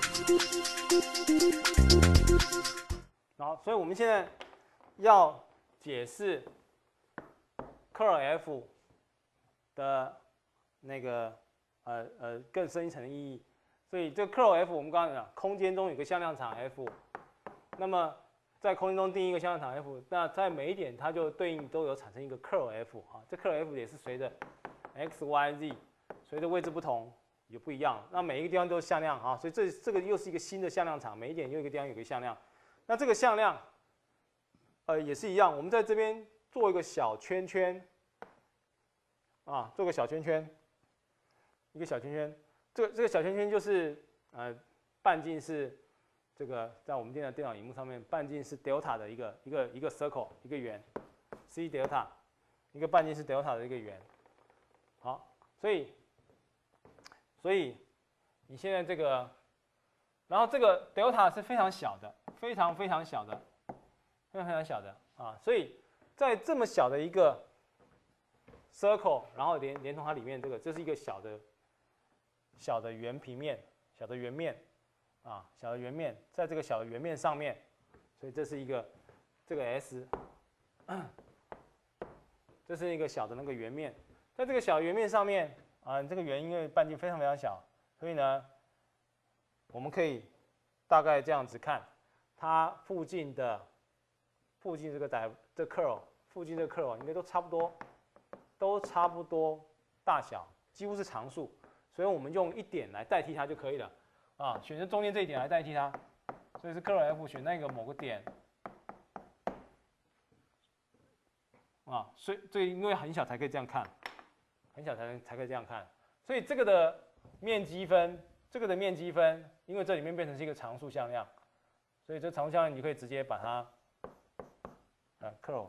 好，所以我们现在要解释 curl F 的那个更深一层的意义。所以这个 curl F 我们刚刚讲，空间中有个向量场 F， 那么在空间中定义一个向量场 F， 那在每一点它就对应都有产生一个 curl F 啊，这 curl F 也是随着 x、y、z 随着位置不同也不一样，那每一个地方都是向量啊，所以这个又是一个新的向量场，每一点又一个地方有个向量。那这个向量，也是一样，我们在这边做一个小圈圈，啊，做个小圈圈，一个小圈圈，这个小圈圈就是半径是这个在我们电脑荧幕上面，半径是 delta 的一个 circle 一个圆 ，c delta， 一个半径是 delta 的一个圆。好，所以你现在这个，然后这个 delta 是非常小的，非常小的，非常小的啊，所以在这么小的一个 circle， 然后连同它里面这是一个小的圆平面，小的圆面啊，小的圆面，在这个小的圆面上面，所以这是一个这个 S， 这是一个小的那个圆面，在这个小圆面上面啊，这个圆因为半径非常小，所以呢，我们可以大概这样子看，它附近这个curl， 附近这个 curl 应该都差不多大小，几乎是常数，所以我们用一点来代替它就可以了啊，选择中间这一点来代替它，所以是 curl F 选那个某个点啊，所以这因为很小才可以这样看，很小才可以这样看，所以这个的面积分，因为这里面变成是一个常数向量，所以这常数向量你可以直接把它curl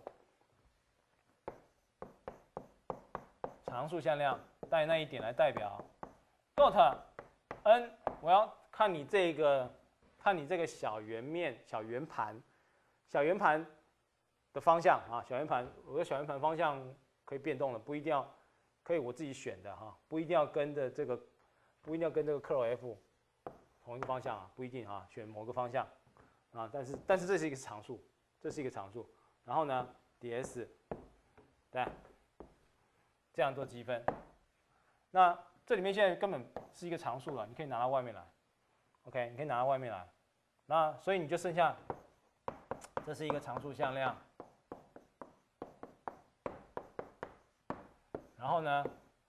常数向量带那一点来代表 dot n， 我要看你这个小圆盘的方向啊，我的小圆盘方向可以变动的，不一定要可以我自己选的哈，不一定要跟着这个 curl F 同一个方向啊，不一定啊，选某个方向啊，但是这是一个常数，然后呢 ds 对，这样做积分，那这里面现在根本是一个常数了，你可以拿到外面来 ，OK， 你可以拿到外面来，那所以你就剩下这是一个常数向量，然后呢，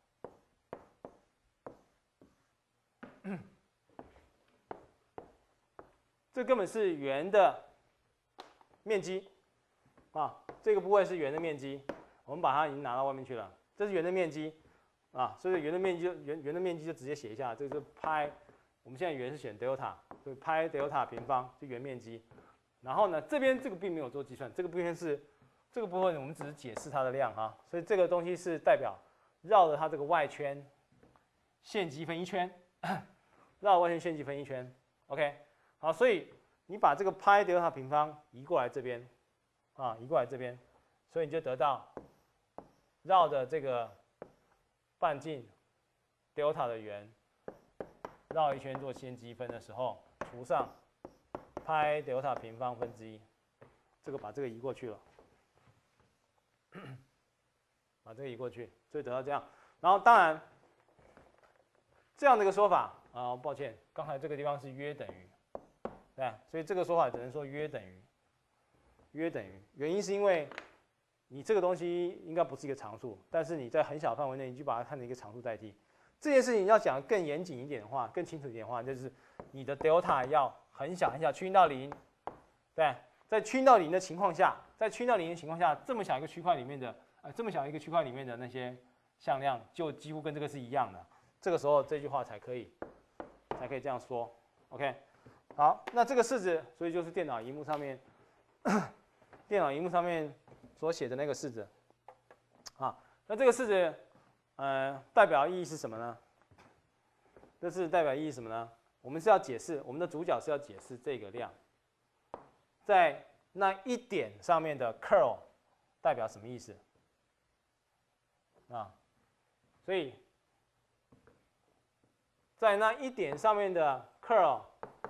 这根本是圆的面积啊，这个部位是圆的面积，我们把它已经拿到外面去了，这是圆的面积啊，所以圆的面积就直接写一下，这个是派，我们现在圆是选 delta， 所以派 delta 平方是圆面积，然后呢，这边这个并没有做计算，这个部分我们只是解释它的量啊，所以这个东西是代表绕着它这个外圈线积分一圈，绕外圈线积分一圈 ，OK， 好，所以你把这个派 delta 平方移过来这边啊，所以你就得到绕着这个半径 delta 的圆绕一圈做线积分的时候，除上派 delta 平方分之一，这个把这个移过去了，把这个移过去，所以得到这样。然后当然这样的一个说法啊，抱歉，刚才这个地方是约等于，对，所以这个说法只能说约等于。原因是因为你这个东西应该不是一个常数，但是你在很小范围内，你就把它看成一个常数代替。这件事情要讲更严谨一点的话，更清楚一点的话，就是你的 delta 要很小，趋近到0，对，在趋近到0的情况下，这么小一个区块里面的那些向量，就几乎跟这个是一样的。这个时候这句话才可以这样说 ，OK。好，那这个式子，所以就是电脑荧幕上面所写的那个式子啊。那这个式子，代表意义是什么呢？这是代表意义什么呢？我们是要解释，我们的主角是要解释这个量，在那一点上面的 curl 代表什么意思啊？所以在那一点上面的 curl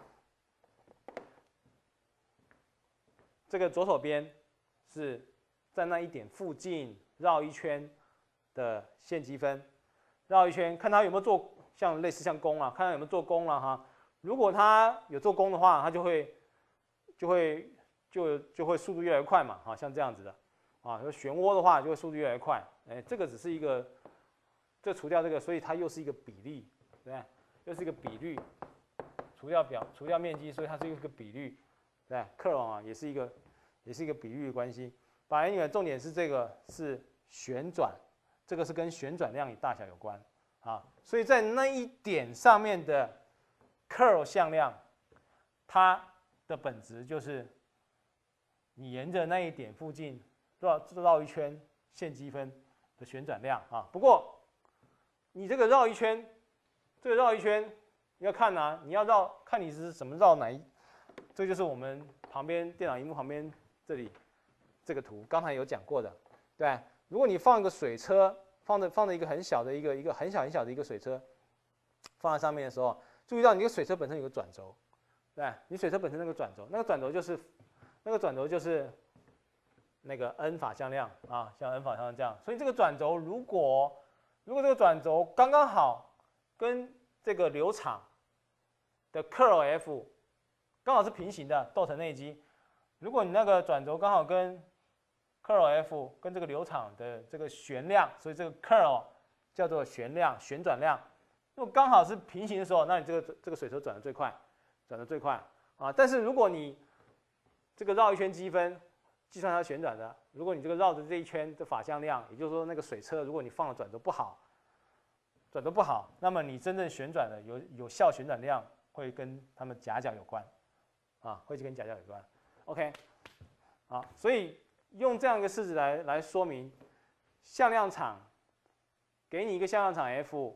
这个左手边是在那一点附近绕一圈的线积分，绕一圈，看它有没有做类似像弓啊，看它有没有做弓了哈。如果它有做弓的话，它就会速度越来越快嘛，啊，像这样子的，啊，漩涡的话就会速度越来越快。哎，这个只是一个，这除掉这个，所以它又是一个比例，对不对？又是一个比率，除掉面积，所以它是一个比率，对 ，curl 啊，也是一个比率的关系。把anyway重点是这个是旋转，这个是跟旋转量与大小有关啊，所以在那一点上面的 curl 向量，它的本质就是你沿着那一点附近绕一圈线积分的旋转量啊。不过你这个绕一圈，你要看啊，你要看你是怎么绕哪一，这就是我们旁边电脑萤幕旁边这里这个图，刚才有讲过的，对。如果你放一个水车，放着一个很小的一个很小的一个水车，放在上面的时候，注意到你这个水车本身有个转轴，对，你水车本身那个转轴，那个转轴就是那个 n 法向量啊，像 n 法向量这样。所以这个转轴如果这个转轴刚刚好跟这个流场的 curl F 刚好是平行的逗层内积，如果你那个转轴刚好跟 curl F 跟这个流场的这个旋量，所以这个 curl 叫做旋转量。如果刚好是平行的时候，那你这个水车转得最快啊。但是如果你这个绕一圈积分计算它旋转的，如果你这个绕的这一圈的法向量，也就是说那个水车，如果你放的转轴不好，那么你真正旋转的有效旋转量会跟它们夹角有关啊，会跟夹角有关。OK， 好，所以用这样一个式子来说明向量场，给你一个向量场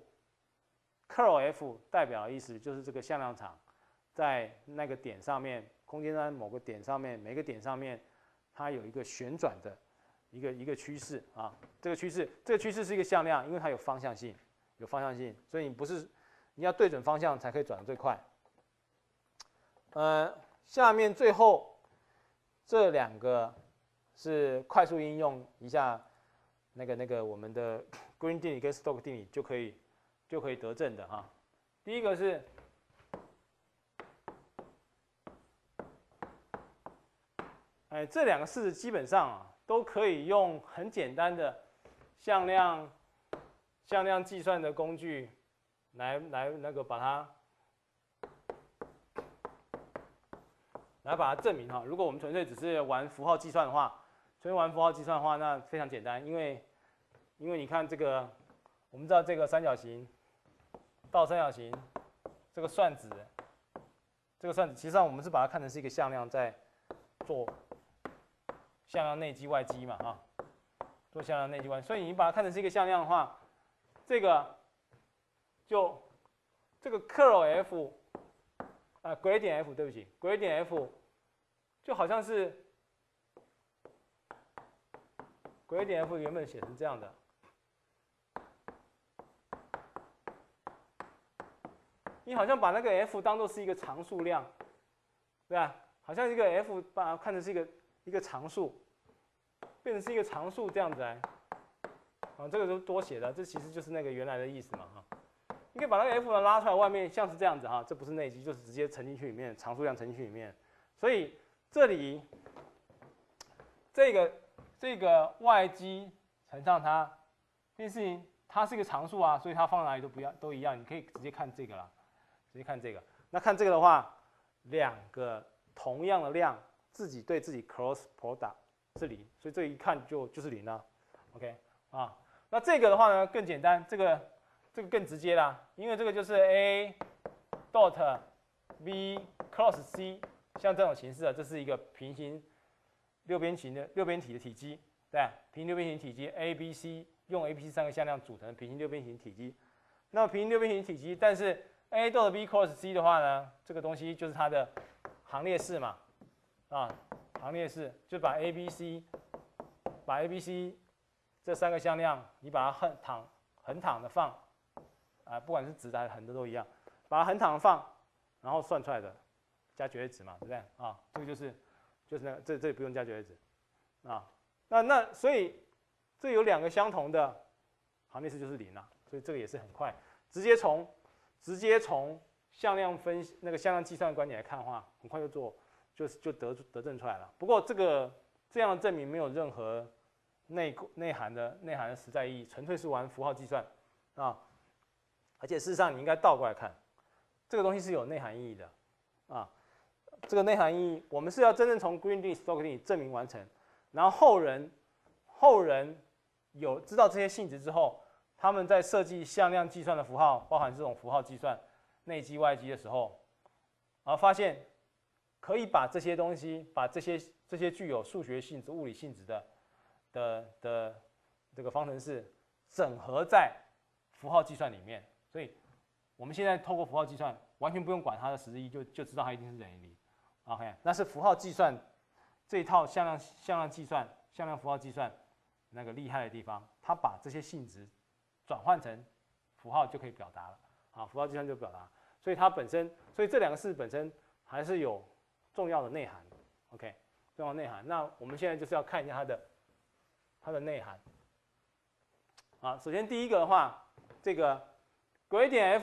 F。curl F 代表的意思就是这个向量场在那个点上面，空间在某个点上面，每个点上面它有一个旋转的一个趋势啊。这个趋势是一个向量，因为它有方向性，所以你要对准方向才可以转得最快。下面最后这两个是快速应用一下那个我们的 Green 定理跟 Stokes 定理就可以得证的哈。第一个是这两个式子基本上都可以用很简单的向量计算的工具来那个把它证明哈。如果我们纯粹只是玩符号计算的话，那非常简单，因为你看这个，我们知道这个三角形到三角形这个算子，实际上我们是把它看成是一个向量在做向量内积外积嘛啊，做向量内积外，所以你把它看成是一个向量的话，这个 curl F gradient F 对不起 gradient F 就好像是 gradient F 原本写成这样的。你好像把那个 F 当做是一个常数量，对吧？好像一个 F 把它看成是一个常数，变成是一个常数这样子来，啊，这个都多写的，这其实就是那个原来的意思嘛，哈。你可以把那个 F 拉出来，外面像是这样子哈，这不是内积，就是直接沉进去里面，常数量沉进去里面。所以这里这个外积乘上它，这件事情它是一个常数啊，所以它放哪里都一样，你可以直接看这个啦。直接看这个，那看这个的话，两个同样的量自己对自己 cross product 是0，所以这一看就是0了。OK 啊，那这个的话呢更简单，这个更直接啦，因为这个就是 A dot B cross C， 像这种形式啊，这是一个平行六边体的体积，对，平行六边形体积 A B C 用 A B C 三个向量组成平行六边形体积。那么平行六边形体积，但是A 到 B cross C 的话呢，这个东西就是它的行列式嘛，啊，行列式就把 A、B、C 这三个向量，你把它横躺的放，啊，不管是直的还是横的都一样，把它横躺的放，然后算出来的加绝对值嘛，对不对？啊，这个就是就是那个这里不用加绝对值啊。那所以这有2个相同的行列式就是0了，所以这个也是很快，直接从向量分析那个向量计算的观点来看的话，很快就得证出来了。不过这样的证明没有任何内涵的实在意义，纯粹是玩符号计算啊。而且事实上你应该倒过来看，这个东西是有内涵意义的啊。这个内涵意义，我们是要真正从 Green 定理、Stokes 定理证明完成，然后后人有知道这些性质之后，他们在设计向量计算的符号，包含这种符号计算内积外积的时候，然后发现可以把这些东西，把这些具有数学性质、物理性质的这个方程式整合在符号计算里面。所以我们现在透过符号计算，完全不用管它的实质意义，就知道它一定是等于0。OK， 那是符号计算这一套向量计算、向量符号计算那个厉害的地方，它把这些性质转换成符号就可以表达了。啊，符号计算就表达，所以它本身，所以这2个式本身还是有重要的内涵。OK， 重要的内涵。那我们现在就是要看一下它的内涵。啊，首先第一个的话，这个gradient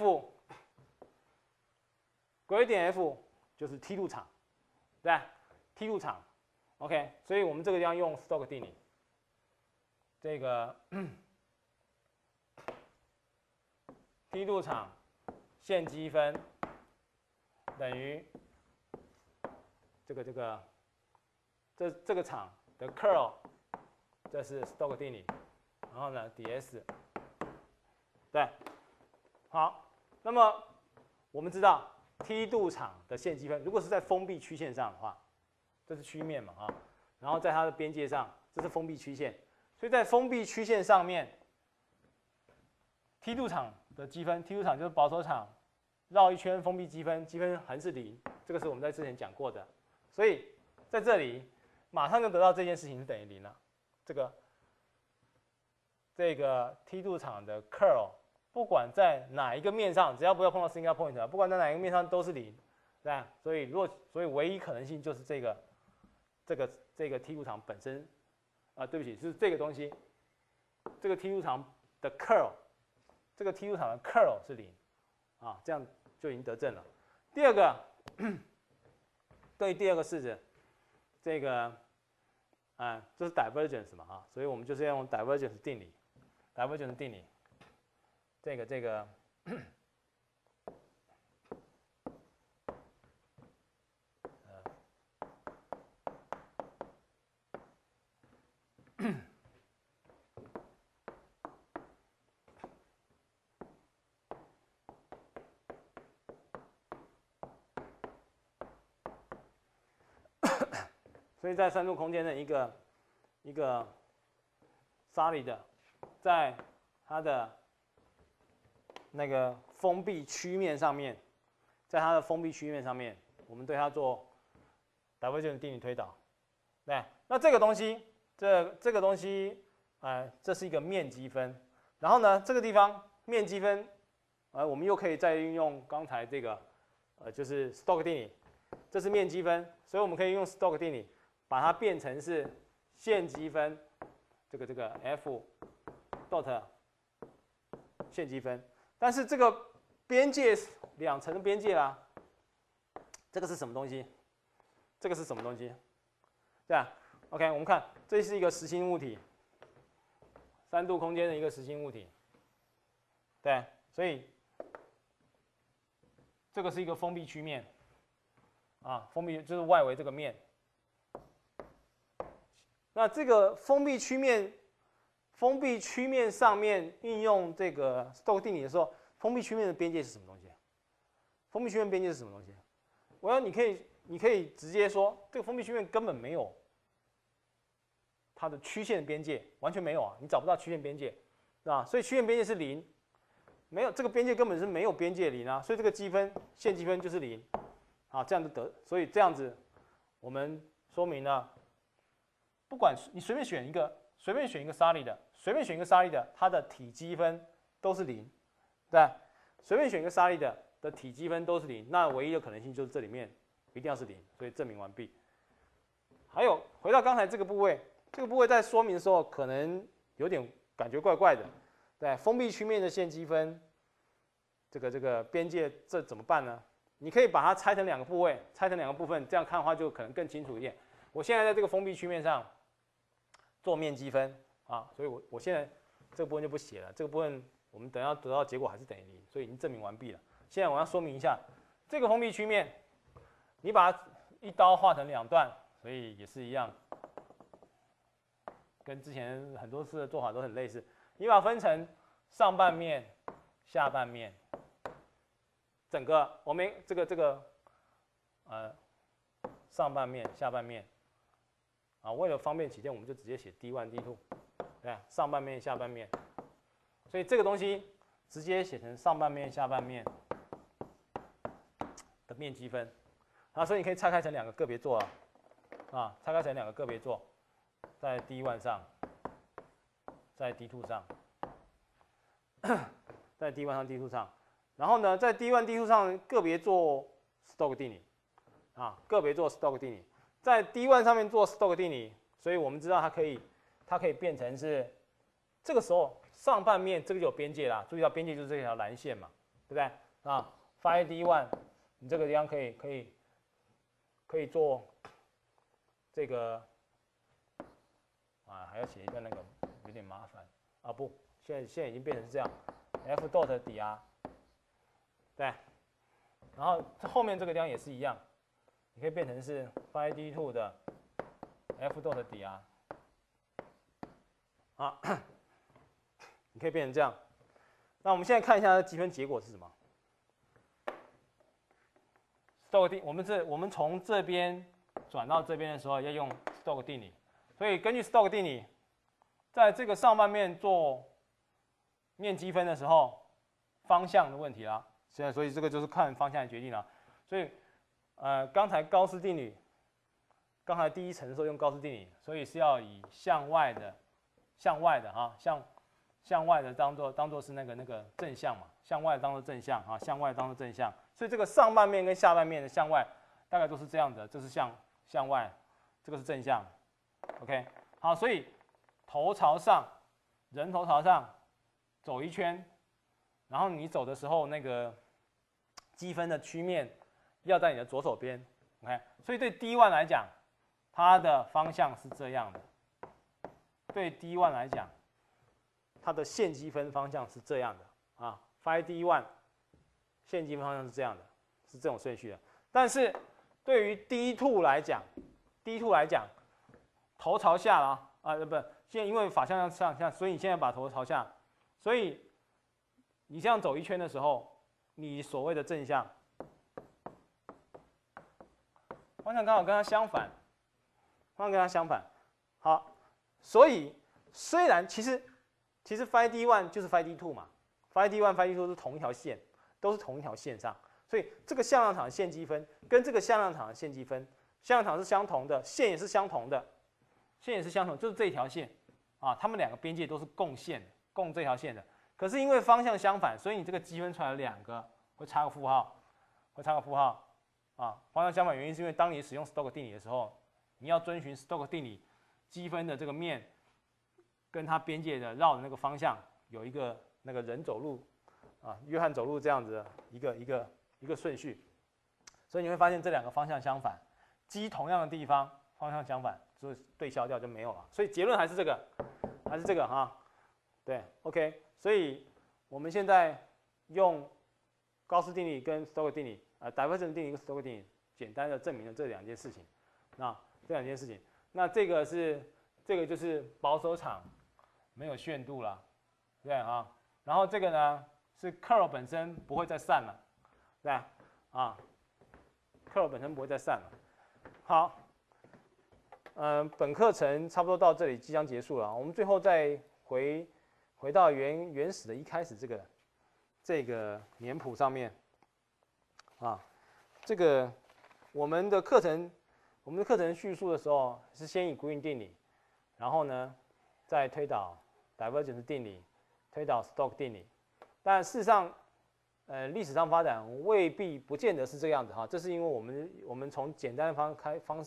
f 就是 梯度场，对吧？梯度场 ，OK， 所以我们这个地方用 Stokes 定理，这个梯度场线积分等于这个场的 curl， 这是 Stokes 定理，然后呢 ds， 对，好，那么我们知道梯度场的线积分，如果是在封闭曲线上的话，这是曲面嘛啊，然后在它的边界上，这是封闭曲线，所以在封闭曲线上面，梯度场的积分，梯度场就是保守场绕一圈封闭积分，积分横是0，这个是我们在之前讲过的，所以在这里马上就得到这件事情是等于0了。这个梯度场的 curl， 不管在哪一个面上，只要不要碰到 single point， 不管在哪一个面上都是0，对吧？所以唯一可能性就是这个梯度场本身，对不起，是这个东西，这个梯度场的 curl， 这个梯度场的 curl 是0，啊，这样就已经得证了。第二个，对于第二个式子，这个，这是 divergence 嘛啊，所以我们就是要用 divergence 定理。divergence 定理，这个所以在3度空间的一个 solid， 在它的那个封闭曲面上面，我们对它做 divergence 定理推导。对，那这个东西，这个东西，这是一个面积分。然后呢，这个地方面积分，我们又可以再运用刚才这个，就是 Stokes 定理，这是面积分，所以我们可以用 Stokes 定理把它变成是线积分，这个 f dot 线积分。但是这个边界2层的边界啦，这个是什么东西？这个是什么东西？对吧 ？OK， 我们看，这是一个实心物体，3度空间的一个实心物体，对，所以这个是一个封闭曲面，封闭就是外围这个面。那这个封闭曲面上面运用这个 Stokes 定理的时候，封闭曲面的边界是什么东西？封闭曲面边界是什么东西？你可以直接说，这个封闭曲面根本没有它的曲线边界，完全没有啊，你找不到曲线边界，是吧？所以曲线边界是0，没有这个边界根本是没有边界0啊，所以这个线积分就是0，这样就得，所以这样子我们说明了，不管你随便选一个 solid， 它的体积分都是0，对吧？随便选一个 solid 的体积分都是0，那唯一的可能性就是这里面一定要是0，所以证明完毕。 还有回到刚才这个部位，这个部位在说明的时候可能有点感觉怪怪的，对，封闭曲面的线积分，这个边界这怎么办呢？你可以把它拆成两个部位，拆成两个部分，这样看的话就可能更清楚一点。我现在在这个封闭曲面上做面积分啊，所以我现在这个部分就不写了，这个部分我们等要得到结果还是等于0，所以已经证明完毕了。现在我要说明一下这个封闭曲面，你把它一刀划成2段，所以也是一样，跟之前很多次的做法都很类似。你把它分成上半面、下半面，整个我们这个上半面、下半面啊，为了方便起见，我们就直接写 D1 D2， 对，上半面、下半面，所以这个东西直接写成上半面、下半面的面积分。啊，所以你可以拆开成2个个别做啊，拆开成2个个别做，在 D1 上，在 D2 上，在 D1 上 D2 上，然后呢，在 D1 D2 上个别做 Stokes 定理啊，个别做 Stokes 定理，在 D1 上面做 Stokes 定理，所以我们知道它可以变成是这个时候上半面这个就有边界啦，注意到边界就是这条蓝线嘛，对不对啊 ？Phi D1 你这个地方可以做这个啊，还要写一段那个有点麻烦啊，不，现在已经变成这样 ，F dot 底 R， 对，然后后面这个地方也是一样，你可以变成是 phi D2 的 F dot 底 R， 啊，你可以变成这样。那我们现在看一下它的积分结果是什么。Stokes 定，我们从这边转到这边的时候要用 Stokes 定理，所以根据 Stokes 定理，在这个上半面做面积分的时候，方向的问题啦。现在所以这个就是看方向来决定了。所以刚才高斯定理，刚才第一层的时候用高斯定理，所以是要以向外的啊，向外的当做是那个正向嘛，向外当做正向啊，向外当做正向。所以这个上半面跟下半面的向外大概都是这样的，这是向外，这个是正向。OK， 好，所以头朝上，人头朝上走一圈，然后你走的时候那个积分的曲面要在你的左手边。OK， 所以对 D1 来讲，它的方向是这样的。对 D1 来讲，它的线积分方向是这样的啊 ，phi D1 线积分方向是这样的，是这种顺序的。但是对于 D2 来讲头朝下了啊，不，现在因为法向上下，所以你现在把头朝下，所以你这样走一圈的时候，你所谓的正向方向刚好跟它相反，好，所以虽然其实 phi D1 就是 phi D2 嘛 ，phi D1、phi D2 是同一条线，都是同一条线上，所以这个向量场的线积分跟这个向量场的线积分，向量场是相同的，线也是相同的，就是这一条线啊，它们2个边界都是共线的，共这条线的。可是因为方向相反，所以你这个积分出来的2个会插个负号，啊，方向相反原因是因为当你使用 Stokes 定理的时候，你要遵循 Stokes 定理积分的这个面跟它边界的绕的那个方向有一个那个人走路啊，约翰走路这样子的一个顺序，所以你会发现这2个方向相反，积同样的地方方向相反，所以对消掉就没有了。所以结论还是这个哈，对 ，OK， 所以我们现在用高斯定理跟 Stokes 定理divergence 定理跟 Stokes 定理简单的证明了这2件事情，那这个就是保守场没有炫度了，对啊，然后这个呢是 curl 本身不会再散了，对啊，curl 本身不会再散了。好，本课程差不多到这里即将结束了，我们最后再回到原始的一开始这个年谱上面啊，这个我们的课程叙述的时候是先以 Green 定理，然后呢再推导 divergence 定理，推导 Stokes 定理，但事实上历史上发展未必不见得是这个样子哈，这是因为我们从简单的方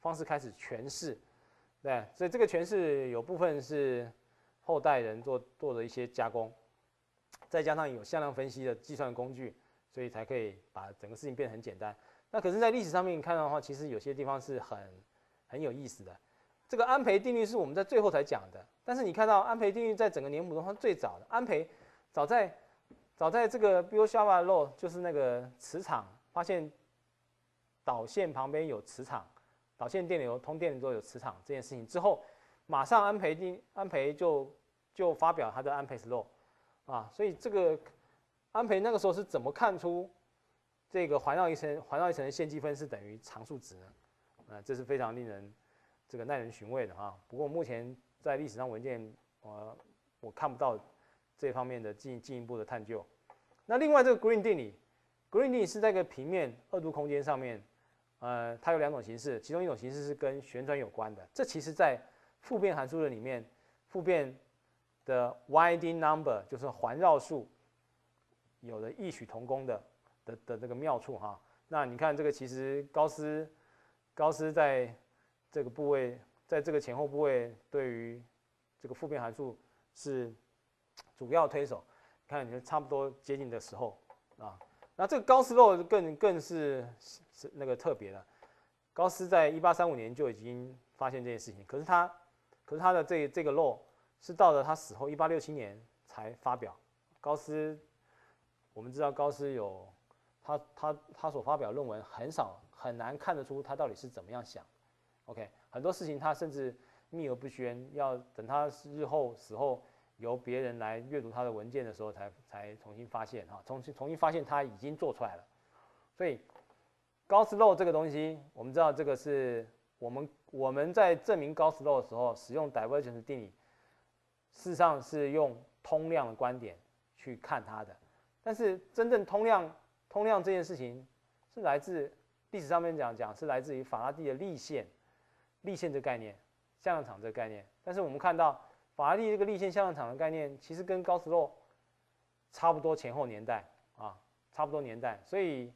方式开始诠释，对，所以这个诠释有部分是后代人做的一些加工，再加上有向量分析的计算工具，所以才可以把整个事情变得很简单。那可是，在历史上面看到的话，其实有些地方是很有意思的。这个安培定律是我们在最后才讲的，但是你看到安培定律在整个年谱中它最早的，安培早在这个 Biot-Savart law 就是那个磁场，发现导线旁边有磁场，导线电流通电的时候有磁场这件事情之后，马上安培就发表他的安培 law 啊，所以这个安培那个时候是怎么看出这个环绕一层的线积分是等于常数值呢？这是非常令人这个耐人寻味的啊。不过目前在历史上文件，我看不到这方面的进一步的探究。那另外这个 Green 定理 ，Green 定理是在一个平面二度空间上面，它有2种形式，其中一种形式是跟旋转有关的。这其实在复变函数的里面，复变的 winding number 就是环绕数，有了异曲同工的这个妙处哈。那你看这个其实高斯在这个部位，在这个前後部位对于这个复变函数是主要推手，看你差不多接近的时候啊。那这个高斯漏更是那个特别的，高斯在1835年就已经发现这件事情，可是他的这个漏是到了他死后1867年才发表。高斯我们知道高斯有他所发表的论文很难看得出他到底是怎么样想。OK， 很多事情他甚至秘而不宣，要等他日后死后由别人来阅读他的文件的时候才重新发现哈，重新发现他已经做出来了。所以高斯漏这个东西，我们知道这个是我们在证明高斯漏的时候使用 divergence 定理，事实上是用通量的观点去看它的。但是真正通量这件事情是来自历史上面讲是来自于法拉第的力线这个概念，向量场这个概念。但是我们看到法拉第这个力线向量场的概念，其实跟高斯漏差不多前后年代啊，差不多年代。所以，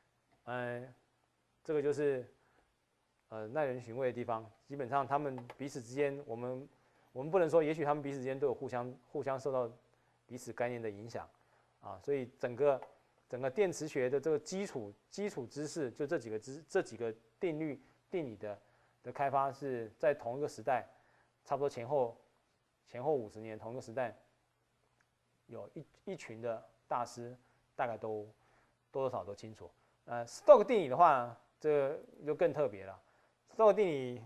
这个就是耐人寻味的地方。基本上他们彼此之间，我们不能说，也许他们彼此之间都有互相受到彼此概念的影响啊。所以整个电磁学的这个基础知识，就这几个定理的开发是在同一个时代，差不多前后50年，同一个时代，有一群的大师，大概都多少都清楚。Stokes 定理的话，这个就更特别了。Stokes 定理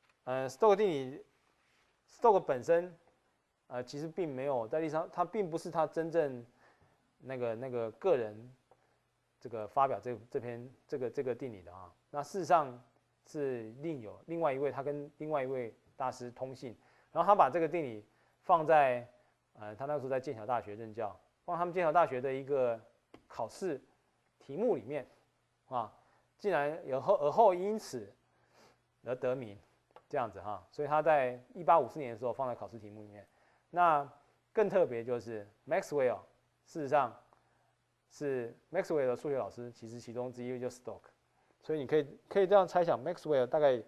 ，Stokes 本身，其实并没有在历史上，他并不是他真正那个个人这个发表这篇这个定理的啊。那事实上是另外一位，他跟另外一位大师通信，然后他把这个定理放在他那时候在剑桥大学任教，放他们剑桥大学的一个考试题目里面啊，竟然而后因此而得名，这样子哈。所以他在1854年的时候放在考试题目里面。那更特别就是 Maxwell， 事实上是 Maxwell 的数学老师，其实其中之一就是 Stokes。所以你可以这样猜想 ，Maxwell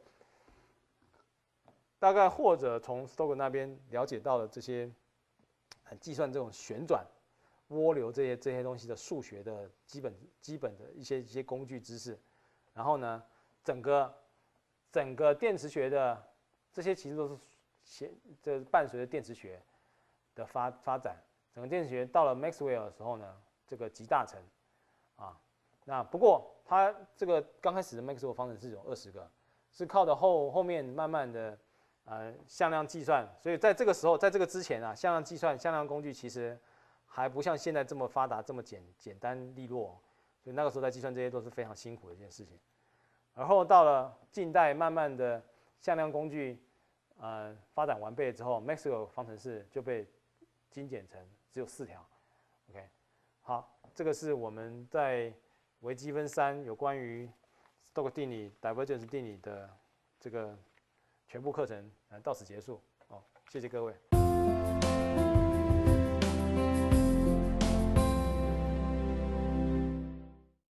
大概或者从 Stokes 那边了解到了这些计算这种旋转、涡流这些东西的数学的基本的一些工具知识。然后呢，整个电磁学的这些其实都是伴随着电磁学的发展。整个电磁学到了 Maxwell 的时候呢，这个集大成啊。那不过它这个刚开始的 Maxwell 方程式有20个，是靠着后面慢慢的向量计算，所以在这个时候，在这个之前啊，向量计算、向量工具其实还不像现在这么发达、这么简单利落，所以那个时候在计算这些都是非常辛苦的一件事情。而后到了近代，慢慢的向量工具发展完备之后 ，Maxwell 方程式就被精简成只有4条。OK， 好，这个是我们在微积分3有关于 Stokes 定理、divergence 定理的这个全部课程，到此结束。好，谢谢各位。